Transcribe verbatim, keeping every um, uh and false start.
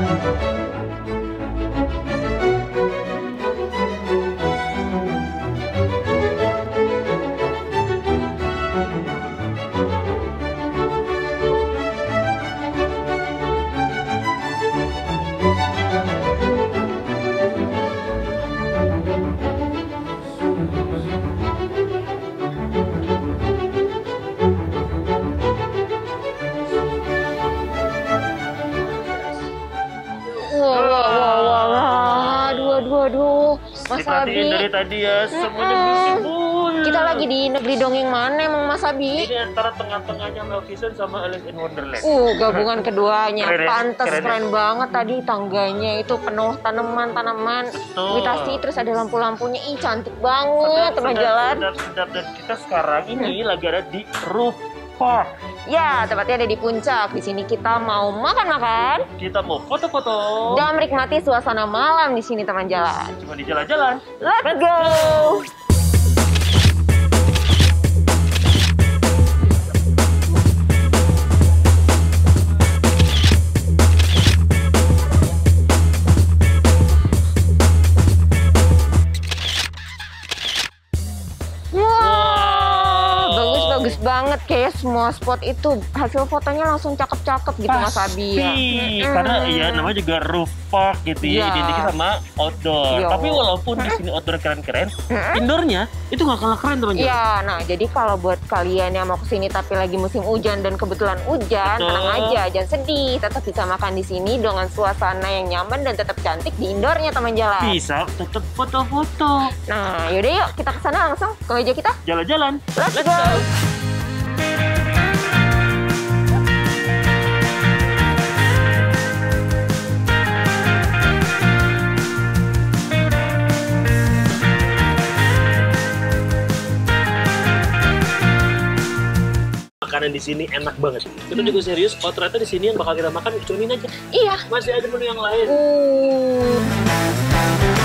Waduh, Mas Abi. Dari tadi ya, semuanya beautiful. Kita lagi di negeri dongeng mana emang Mas Abi? Ini antara tengah-tengahnya Maleficent sama Alice in Wonderland. Uh, gabungan keduanya. Keren, Pantes keren, keren banget tadi tangganya itu penuh tanaman-tanaman, vegetasi, terus ada lampu-lampunya. Ih, cantik banget teman jalan. Sedap, sedap. Dan kita sekarang ini lagi ada di roof park. Ya, tepatnya ada di puncak. Di sini kita mau makan-makan. Kita mau foto-foto. Dan menikmati suasana malam di sini teman jalan. Cuma di jalan-jalan. Let's go! Bagus banget, kayak semua spot itu hasil fotonya langsung cakep-cakep gitu Mas Abi ya. Pasti, karena ya namanya juga roof park gitu ya, Ya. identik sama outdoor. Yo. Tapi walaupun di sini outdoor keren-keren, indoornya itu nggak kalah keren teman-teman. Iya, nah jadi kalau buat kalian yang mau kesini tapi lagi musim hujan dan kebetulan hujan, Betul. tenang aja, jangan sedih, tetap bisa makan di sini dengan suasana yang nyaman dan tetap cantik di indoornya teman jalan. Bisa tetap foto-foto. Nah, yaudah yuk kita kesana langsung ke meja kita. Jalan-jalan. Let's, Let's go. go. Makanan di sini enak banget. Kita juga serius. Oh ternyata di sini yang bakal kita makan cuma ini aja. Iya. Masih ada menu yang lain. Uh.